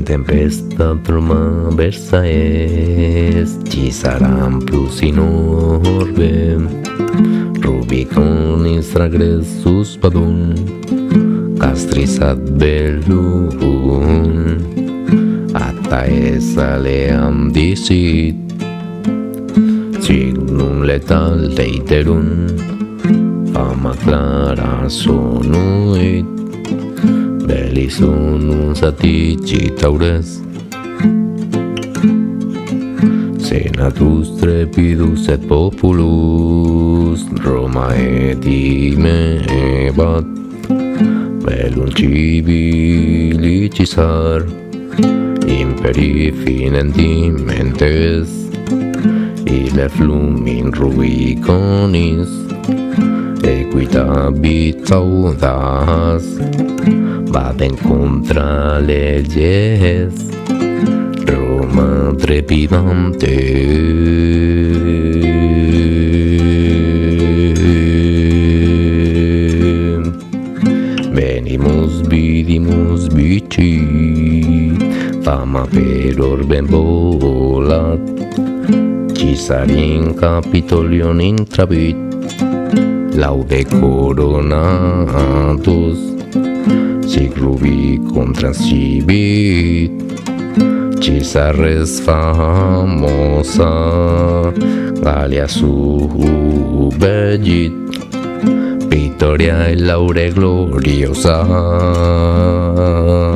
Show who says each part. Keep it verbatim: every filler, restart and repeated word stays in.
Speaker 1: tempesta Roma versa est, ci saram plus in orbe, Rubiconis tragressus padum, castris ad bellum, attaes aleam dicit, signum letal deiterum, fama clara sonuit, bellis unum saticitaures, senatus trepidus et populus, Roma et imebat, bellum civilicisar, imperi finentimentes, ille flumin Rubiconis, equitabit audas, vaden contra leyes, Roma trepidante. Venimus, vidimus, vici, fama per orbem volat, Cisarin Capitolion intravit, laude coronatus, sic Rubicon transcibit, Cisares famosa, Gallia subegit, Victoria et laure gloriosa.